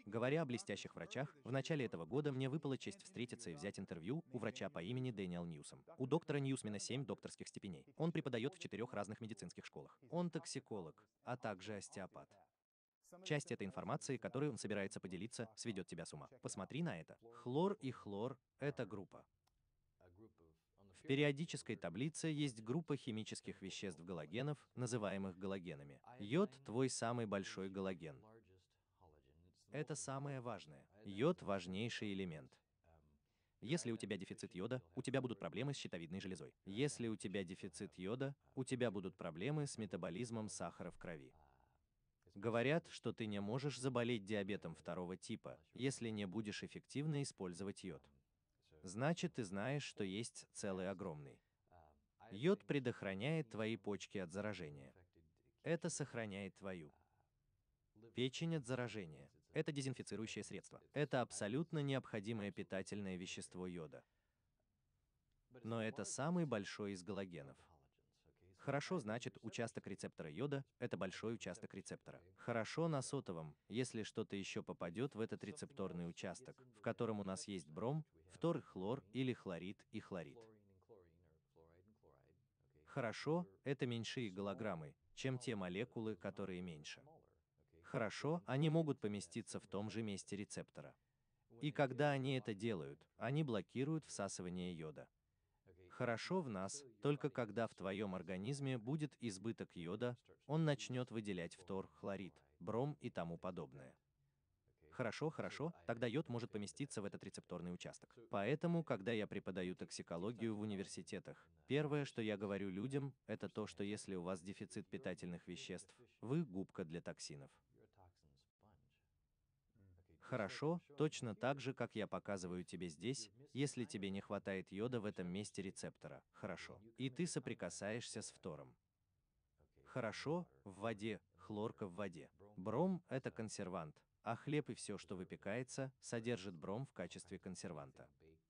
Говоря о блестящих врачах, в начале этого года мне выпала честь встретиться и взять интервью у врача по имени Дэниел Ньюсом. У доктора Ньюсмена 7 докторских степеней. Он преподает в 4 разных медицинских школах. Он токсиколог, а также остеопат. Часть этой информации, которой он собирается поделиться, сведет тебя с ума. Посмотри на это. Хлор и хлор – это группа. В периодической таблице есть группа химических веществ галогенов, называемых галогенами. Йод – твой самый большой галоген. Это самое важное. Йод – важнейший элемент. Если у тебя дефицит йода, у тебя будут проблемы с щитовидной железой. Если у тебя дефицит йода, у тебя будут проблемы с метаболизмом сахара в крови. Говорят, что ты не можешь заболеть диабетом второго типа, если не будешь эффективно использовать йод. Значит, ты знаешь, что есть целый огромный. Йод предохраняет твои почки от заражения. Это сохраняет твою печень от заражения. Это дезинфицирующее средство. Это абсолютно необходимое питательное вещество йода. Но это самый большой из галогенов. Хорошо, значит, участок рецептора йода – это большой участок рецептора. Хорошо на сотовом, если что-то еще попадет в этот рецепторный участок, в котором у нас есть бром, фтор, хлор или хлорид и хлорид. Хорошо, это меньшие голограммы, чем те молекулы, которые меньше. Хорошо, они могут поместиться в том же месте рецептора. И когда они это делают, они блокируют всасывание йода. Хорошо в нас, только когда в твоем организме будет избыток йода, он начнет выделять фтор, хлорид, бром и тому подобное. Хорошо, тогда йод может поместиться в этот рецепторный участок. Поэтому, когда я преподаю токсикологию в университетах, первое, что я говорю людям, это то, что если у вас дефицит питательных веществ, вы губка для токсинов. Хорошо, точно так же, как я показываю тебе здесь, если тебе не хватает йода в этом месте рецептора. Хорошо. И ты соприкасаешься с фтором. Хорошо, в воде, хлорка в воде. Бром – это консервант, а хлеб и все, что выпекается, содержит бром в качестве консерванта.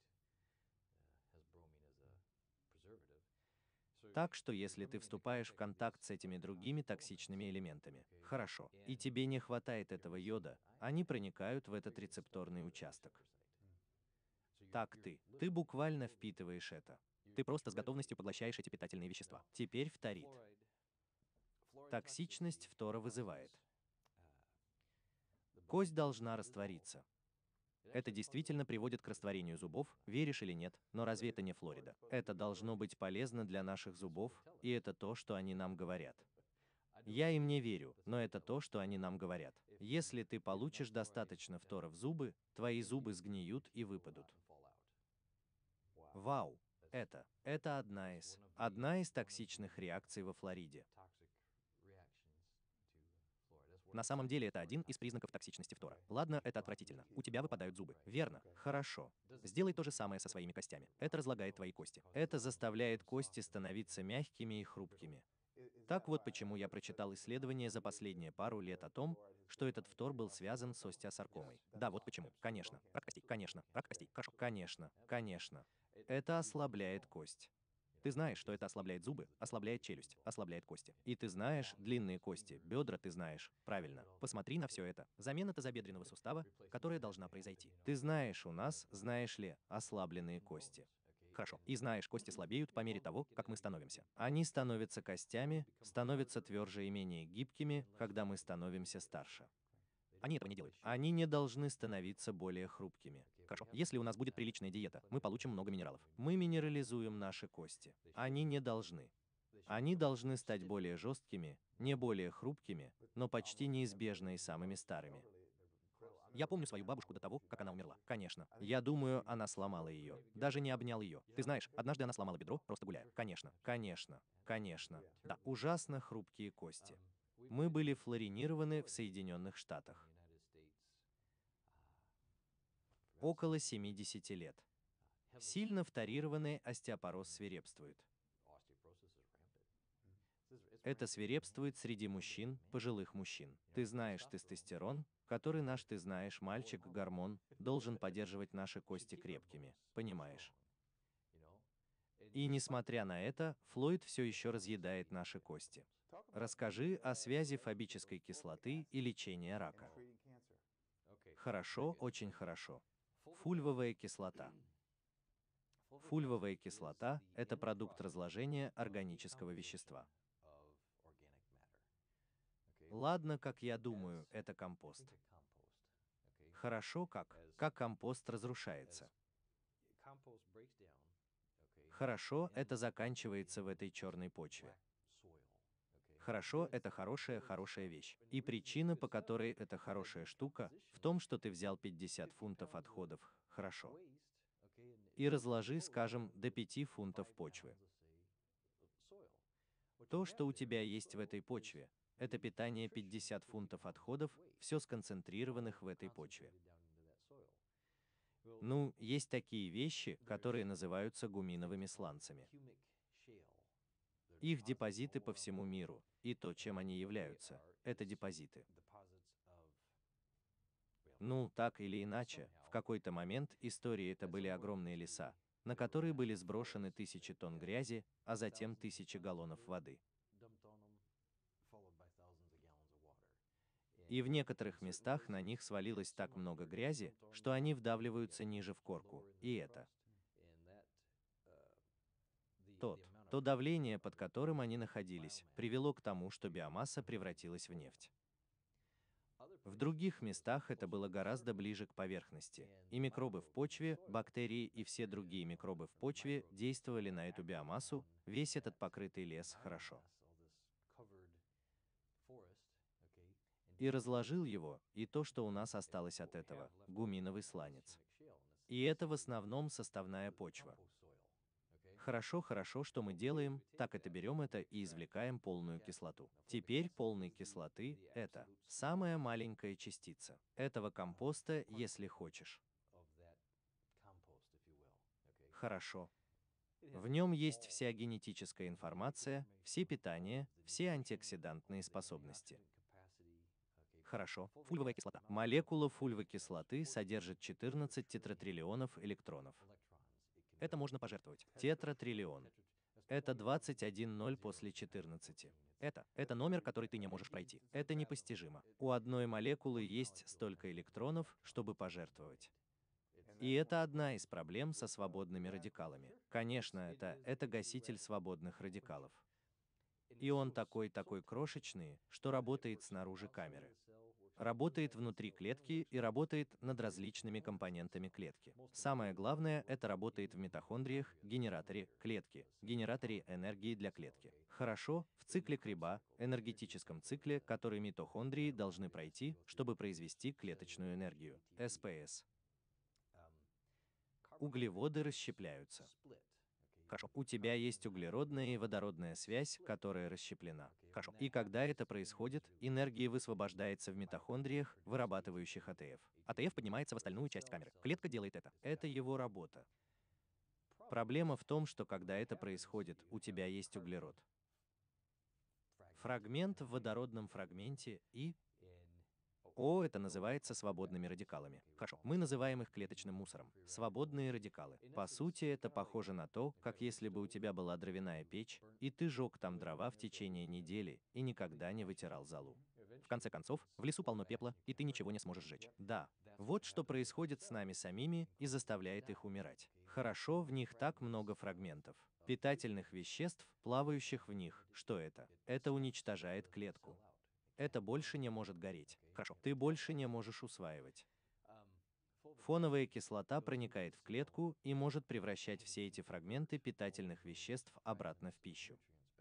Так что если ты вступаешь в контакт с этими другими токсичными элементами, хорошо, и тебе не хватает этого йода, они проникают в этот рецепторный участок. Так ты буквально впитываешь это. Ты просто с готовностью поглощаешь эти питательные вещества. Теперь фторид. Токсичность фтора вызывает. Кость должна раствориться. Это действительно приводит к растворению зубов, веришь или нет, но разве это не Флорида? Это должно быть полезно для наших зубов, и это то, что они нам говорят. Я им не верю, но это то, что они нам говорят. Если ты получишь достаточно фтора в зубы, твои зубы сгниют и выпадут. Вау! Это одна из токсичных реакций во Флориде. На самом деле это один из признаков токсичности фтора. Ладно, это отвратительно. У тебя выпадают зубы. Верно. Хорошо. Сделай то же самое со своими костями. Это разлагает твои кости. Это заставляет кости становиться мягкими и хрупкими. Так вот почему я прочитал исследование за последние пару лет о том, что этот фтор был связан с остеосаркомой. Да, вот почему. Конечно. Рак костей. Конечно. Рак костей. Хорошо. Конечно. Это ослабляет кость. Ты знаешь, что это ослабляет зубы, ослабляет челюсть, ослабляет кости. И ты знаешь, длинные кости, бедра ты знаешь. Правильно. Посмотри на все это. Замена тазобедренного сустава, которая должна произойти. Ты знаешь, у нас, знаешь ли, ослабленные кости. Хорошо. И знаешь, кости слабеют по мере того, как мы становимся. Они становятся костями, становятся тверже и менее гибкими, когда мы становимся старше. Они этого не делают. Они не должны становиться более хрупкими. Хорошо. Если у нас будет приличная диета, мы получим много минералов. Мы минерализуем наши кости. Они не должны. Они должны стать более жесткими, не более хрупкими, но почти неизбежно и самыми старыми. Я помню свою бабушку до того, как она умерла. Конечно. Я думаю, она сломала ее. Даже не обнял ее. Ты знаешь, однажды она сломала бедро, просто гуляя. Конечно. Да, ужасно хрупкие кости. Мы были флоринированы в Соединенных Штатах. Около 70 лет. Сильно фторированный остеопороз свирепствует. Это свирепствует среди мужчин, пожилых мужчин. Ты знаешь, тестостерон, который наш, ты знаешь, мальчик, гормон, должен поддерживать наши кости крепкими, понимаешь? И несмотря на это, Флойд все еще разъедает наши кости. Расскажи о связи фобической кислоты и лечения рака. Хорошо, очень хорошо. Фульвовая кислота. Фульвовая кислота – это продукт разложения органического вещества. Ладно, как я думаю, это компост. Хорошо, как компост разрушается. Хорошо, это заканчивается в этой черной почве. Хорошо, это хорошая вещь. И причина, по которой это хорошая штука, в том, что ты взял 50 фунтов отходов, хорошо, и разложи, скажем, до 5 фунтов почвы. То, что у тебя есть в этой почве, это питание 50 фунтов отходов, все сконцентрированных в этой почве. Ну, есть такие вещи, которые называются гуминовыми сланцами. Их депозиты по всему миру, и то, чем они являются, это депозиты. Ну, так или иначе, в какой-то момент истории это были огромные леса, на которые были сброшены тысячи тонн грязи, а затем тысячи галлонов воды. И в некоторых местах на них свалилось так много грязи, что они вдавливаются ниже в корку, и это то давление, под которым они находились, привело к тому, что биомасса превратилась в нефть. В других местах это было гораздо ближе к поверхности, и микробы в почве, бактерии и все другие микробы в почве действовали на эту биомассу, весь этот покрытый лес хорошо. И разложил его, и то, что у нас осталось от этого, гуминовый сланец. И это в основном составная почва. Хорошо, что мы делаем, так это берем это и извлекаем полную кислоту. Теперь полной кислоты – это самая маленькая частица этого компоста, если хочешь. Хорошо. В нем есть вся генетическая информация, все питания, все антиоксидантные способности. Хорошо. Фульвовая кислота. Молекула фульвовой кислоты содержит 14 тетратриллионов электронов. Это можно пожертвовать. Тетратриллион. Это 21 ноль после 14. Это номер, который ты не можешь пройти. Это непостижимо. У одной молекулы есть столько электронов, чтобы пожертвовать. И это одна из проблем со свободными радикалами. Конечно, это гаситель свободных радикалов. И он такой крошечный, что работает снаружи камеры. Работает внутри клетки и работает над различными компонентами клетки. Самое главное, это работает в митохондриях, генераторе клетки, генераторе энергии для клетки. Хорошо, в цикле Криба, энергетическом цикле, который митохондрии должны пройти, чтобы произвести клеточную энергию, СПС. Углеводы расщепляются. Хорошо. У тебя есть углеродная и водородная связь, которая расщеплена. Хорошо. И когда это происходит, энергия высвобождается в митохондриях, вырабатывающих АТФ. АТФ поднимается в остальную часть камеры. Клетка делает это. Это его работа. Проблема в том, что когда это происходит, у тебя есть углерод. Фрагмент в водородном фрагменте и это называется свободными радикалами. Хорошо, мы называем их клеточным мусором. Свободные радикалы. По сути, это похоже на то, как если бы у тебя была дровяная печь, и ты жег там дрова в течение недели и никогда не вытирал золу. В конце концов, в лесу полно пепла, и ты ничего не сможешь сжечь. Да, вот что происходит с нами самими и заставляет их умирать. Хорошо, в них так много фрагментов, питательных веществ, плавающих в них. Что это? Это уничтожает клетку. Это больше не может гореть. Хорошо, ты больше не можешь усваивать. Фоновая кислота проникает в клетку и может превращать все эти фрагменты питательных веществ обратно в пищу.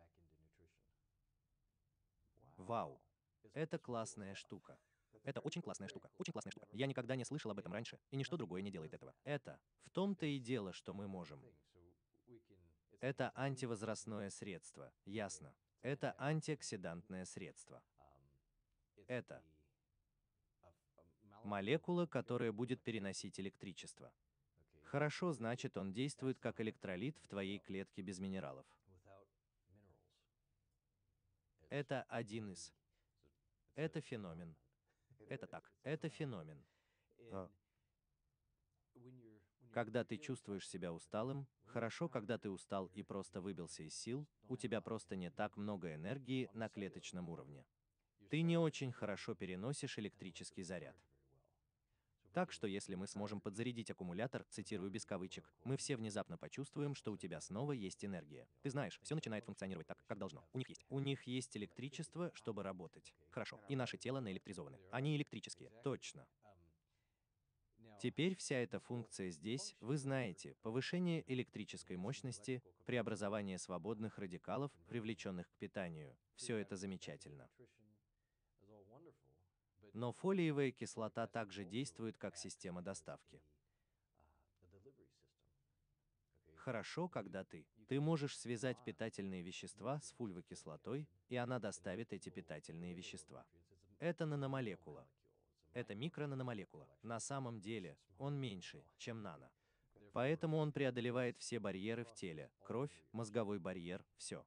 Вау! Это классная штука. Это очень классная штука, очень классная штука. Я никогда не слышал об этом раньше, и ничто другое не делает этого. В том-то и дело, что мы можем. Это антивозрастное средство, ясно. Это антиоксидантное средство. Это молекула, которая будет переносить электричество. Хорошо, значит, он действует как электролит в твоей клетке без минералов. Это один из. Это феномен. Это феномен. Когда ты чувствуешь себя усталым, хорошо, когда ты устал и просто выбился из сил, у тебя просто не так много энергии на клеточном уровне. Ты не очень хорошо переносишь электрический заряд. Так что если мы сможем подзарядить аккумулятор, цитирую без кавычек, мы все внезапно почувствуем, что у тебя снова есть энергия. Ты знаешь, все начинает функционировать так, как должно. У них есть электричество, чтобы работать. Хорошо. И наши тела наэлектризованы. Они электрические. Точно. Теперь вся эта функция здесь, вы знаете, повышение электрической мощности, преобразование свободных радикалов, привлеченных к питанию. Все это замечательно. Но фолиевая кислота также действует как система доставки. Хорошо, когда ты можешь связать питательные вещества с фульвокислотой, и она доставит эти питательные вещества. Это наномолекула. Это микронаномолекула. На самом деле, он меньше, чем нано. Поэтому он преодолевает все барьеры в теле. Кровь, мозговой барьер, все.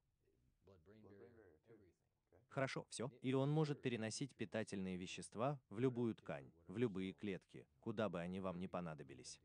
Хорошо, все. И он может переносить питательные вещества в любую ткань, в любые клетки, куда бы они вам ни понадобились.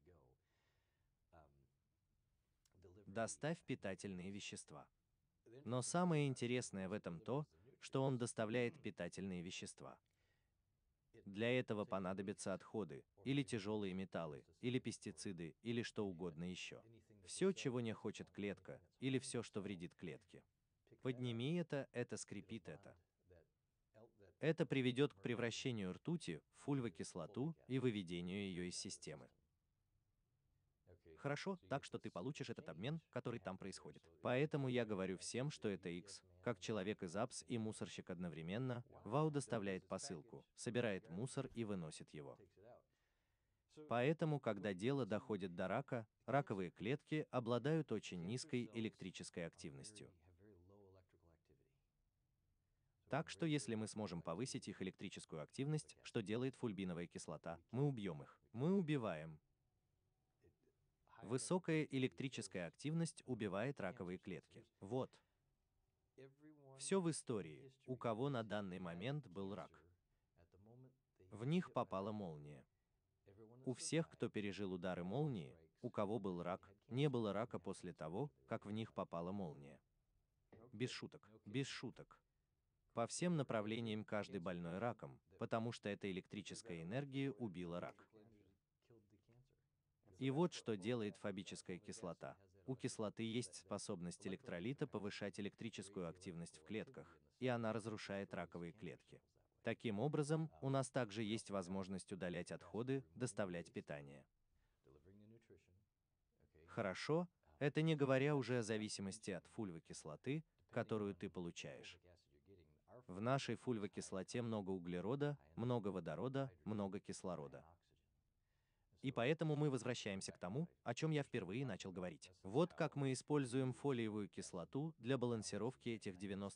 Доставь питательные вещества. Но самое интересное в этом то, что он доставляет питательные вещества. Для этого понадобятся отходы, или тяжелые металлы, или пестициды, или что угодно еще. Все, чего не хочет клетка, или все, что вредит клетке. Подними это скрепит это. Это приведет к превращению ртути в фульвокислоту и выведению ее из системы. Хорошо, так что ты получишь этот обмен, который там происходит. Поэтому я говорю всем, что это X, как человек из апс и мусорщик одновременно, Вау доставляет посылку, собирает мусор и выносит его. Поэтому, когда дело доходит до рака, раковые клетки обладают очень низкой электрической активностью. Так что если мы сможем повысить их электрическую активность, что делает фульбиновая кислота, мы убьем их. Мы убиваем. Высокая электрическая активность убивает раковые клетки. Вот. Все в истории, у кого на данный момент был рак. В них попала молния. У всех, кто пережил удары молнии, у кого был рак, не было рака после того, как в них попала молния. Без шуток, без шуток. По всем направлениям каждый больной раком, потому что эта электрическая энергия убила рак. И вот что делает фабическая кислота. У кислоты есть способность электролита повышать электрическую активность в клетках, и она разрушает раковые клетки. Таким образом, у нас также есть возможность удалять отходы, доставлять питание. Хорошо, это не говоря уже о зависимости от фульвокислоты, которую ты получаешь. В нашей фульвокислоте много углерода, много водорода, много кислорода. И поэтому мы возвращаемся к тому, о чем я впервые начал говорить. Вот как мы используем фолиевую кислоту для балансировки этих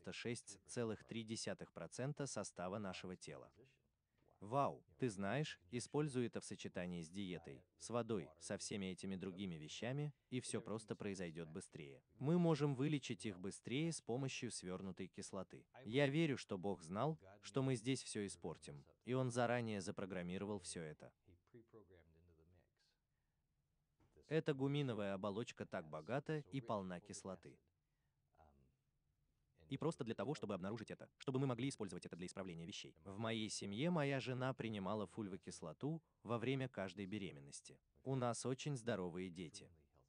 96,3% состава нашего тела. Вау, ты знаешь, используй это в сочетании с диетой, с водой, со всеми этими другими вещами, и все просто произойдет быстрее. Мы можем вылечить их быстрее с помощью свернутой кислоты. Я верю, что Бог знал, что мы здесь все испортим, и Он заранее запрограммировал все это. Эта гуминовая оболочка так богата и полна кислоты. И просто для того, чтобы обнаружить это, чтобы мы могли использовать это для исправления вещей. В моей семье моя жена принимала фульвокислоту во время каждой беременности. У нас очень здоровые дети.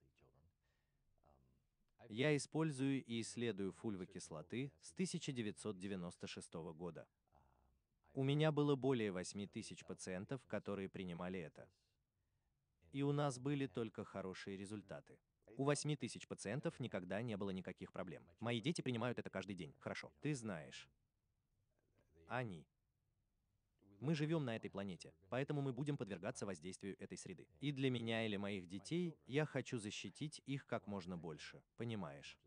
Я использую и исследую фульвокислоты с 1996 года. У меня было более 8000 пациентов, которые принимали это. И у нас были только хорошие результаты. У 8000 пациентов никогда не было никаких проблем. Мои дети принимают это каждый день. Хорошо. Ты знаешь. Они. Мы живем на этой планете, поэтому мы будем подвергаться воздействию этой среды. И для меня или моих детей я хочу защитить их как можно больше. Понимаешь?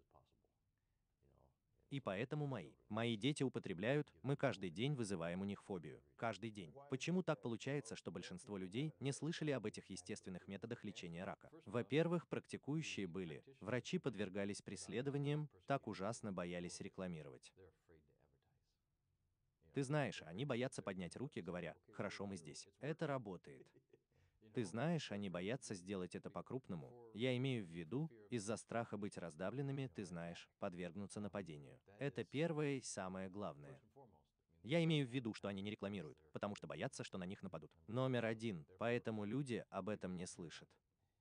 И поэтому мои дети употребляют, мы каждый день вызываем у них фобию. Каждый день. Почему так получается, что большинство людей не слышали об этих естественных методах лечения рака? Во-первых, практикующие были, врачи подвергались преследованиям, так ужасно боялись рекламировать. Ты знаешь, они боятся поднять руки, говоря: «Хорошо, мы здесь». Это работает. Ты знаешь, они боятся сделать это по-крупному. Я имею в виду, из-за страха быть раздавленными, ты знаешь, подвергнуться нападению. Это первое и самое главное. Я имею в виду, что они не рекламируют, потому что боятся, что на них нападут. Номер один, поэтому люди об этом не слышат.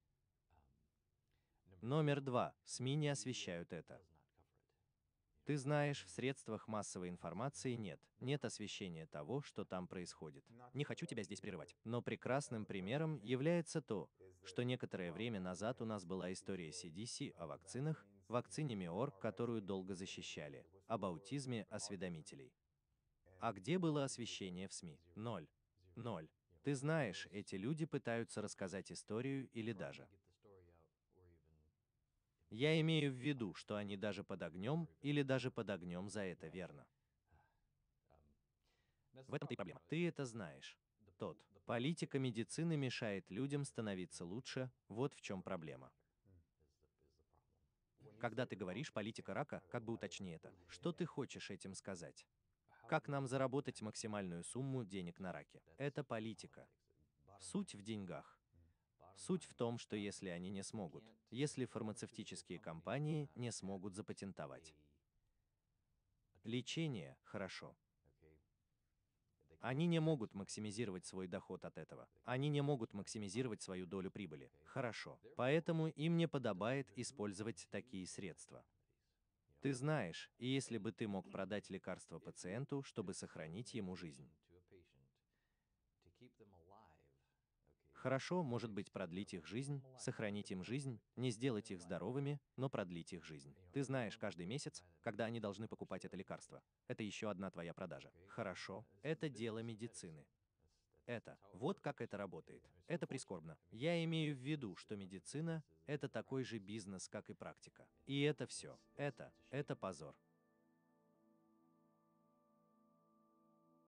Номер два, СМИ не освещают это. Ты знаешь, в средствах массовой информации нет освещения того, что там происходит. Не хочу тебя здесь прерывать, но прекрасным примером является то, что некоторое время назад у нас была история CDC о вакцинах, вакцине Миор, которую долго защищали, об аутизме осведомителей. А где было освещение в СМИ? Ноль. Ноль. Ты знаешь, эти люди пытаются рассказать историю или даже. Я имею в виду, что они даже под огнем или даже под огнем за это верно. В этом-то и проблема. Ты это знаешь. Политика медицины мешает людям становиться лучше, вот в чем проблема. Когда ты говоришь политика рака, как бы уточни это, что ты хочешь этим сказать? Как нам заработать максимальную сумму денег на раке? Это политика. Суть в деньгах. Суть в том, что если они не смогут, если фармацевтические компании не смогут запатентовать лечение, хорошо. Они не могут максимизировать свой доход от этого. Они не могут максимизировать свою долю прибыли. Хорошо. Поэтому им не подобает использовать такие средства. Ты знаешь, и если бы ты мог продать лекарство пациенту, чтобы сохранить ему жизнь. Хорошо, может быть, продлить их жизнь, сохранить им жизнь, не сделать их здоровыми, но продлить их жизнь. Ты знаешь, каждый месяц, когда они должны покупать это лекарство, это еще одна твоя продажа. Хорошо, это дело медицины. Вот как это работает. Это прискорбно. Я имею в виду, что медицина — это такой же бизнес, как и практика. И это все. Это позор.